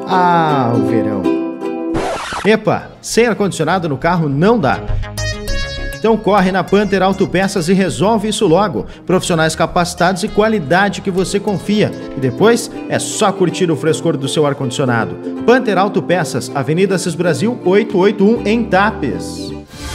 Ah, o verão. Epa, sem ar-condicionado no carro não dá. Então corre na Panther Autopeças e resolve isso logo. Profissionais capacitados e qualidade que você confia. E depois é só curtir o frescor do seu ar-condicionado. Panther Autopeças, Avenida Assis Brasil 881 em Tapes.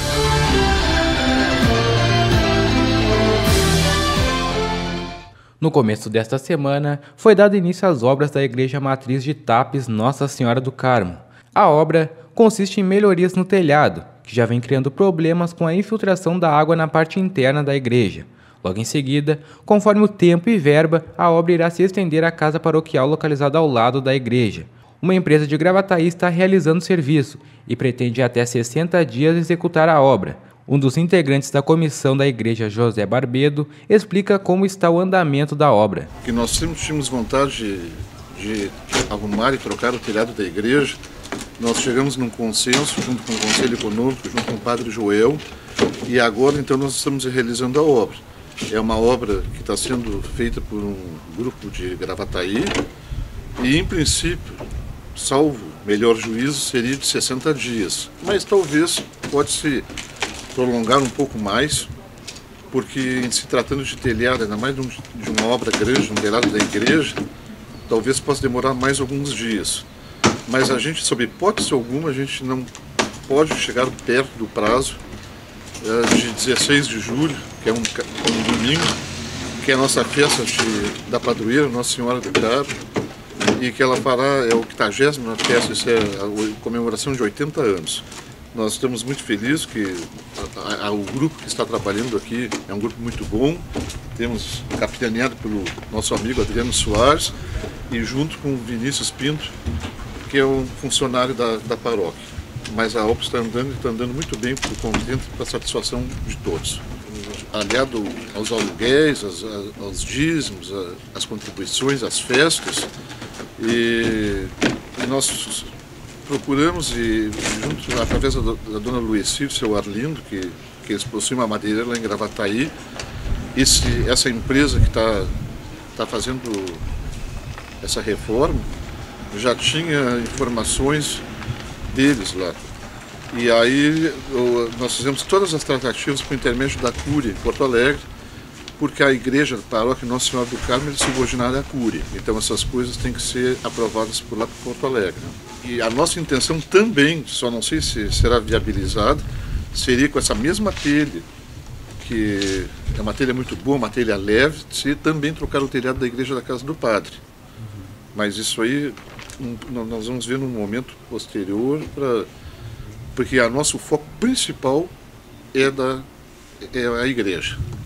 No começo desta semana, foi dado início às obras da Igreja Matriz de Tapes Nossa Senhora do Carmo. A obra consiste em melhorias no telhado, que já vem criando problemas com a infiltração da água na parte interna da igreja. Logo em seguida, conforme o tempo e verba, a obra irá se estender à casa paroquial localizada ao lado da igreja. Uma empresa de Gravataí está realizando o serviço e pretende até 60 dias executar a obra. Um dos integrantes da comissão da igreja, José Barbedo, explica como está o andamento da obra. Que nós sempre tínhamos vontade de arrumar e trocar o telhado da igreja. Nós chegamos num consenso junto com o Conselho Econômico, junto com o Padre Joel, e agora então nós estamos realizando a obra. É uma obra que está sendo feita por um grupo de Gravataí e, em princípio, salvo melhor juízo, seria de 60 dias. Mas talvez pode-se prolongar um pouco mais, porque em se tratando de telhado, ainda mais de uma obra grande, um telhado da igreja, talvez possa demorar mais alguns dias. Mas a gente, sob hipótese alguma, a gente não pode chegar perto do prazo de 16 de julho, que é um domingo, que é a nossa festa da padroeira, Nossa Senhora do Carmo, e que ela fará, é o 80ª festa, isso é a comemoração de 80 anos. Nós estamos muito felizes que o grupo que está trabalhando aqui é um grupo muito bom. Temos capitaneado pelo nosso amigo Adriano Soares e junto com o Vinícius Pinto, que é um funcionário da paróquia. Mas a obra está andando muito bem, por contente, para a satisfação de todos. Aliado aos aluguéis, aos dízimos, às contribuições, às festas, e nós procuramos, junto, através da dona Lueci e do seu Arlindo, que eles possuem uma madeireira lá em Gravataí, essa empresa que está fazendo essa reforma já tinha informações deles lá. E aí nós fizemos todas as tratativas por intermédio da Cúria em Porto Alegre, porque a igreja da paróquia Nossa Senhora do Carmo é subordinada à Cúria. Então essas coisas têm que ser aprovadas por lá por Porto Alegre. E a nossa intenção também, só não sei se será viabilizada, seria com essa mesma telha, que é uma telha muito boa, uma telha leve, se também trocar o telhado da igreja da Casa do Padre. Mas isso aí nós vamos ver num momento posterior, porque o nosso foco principal é a igreja.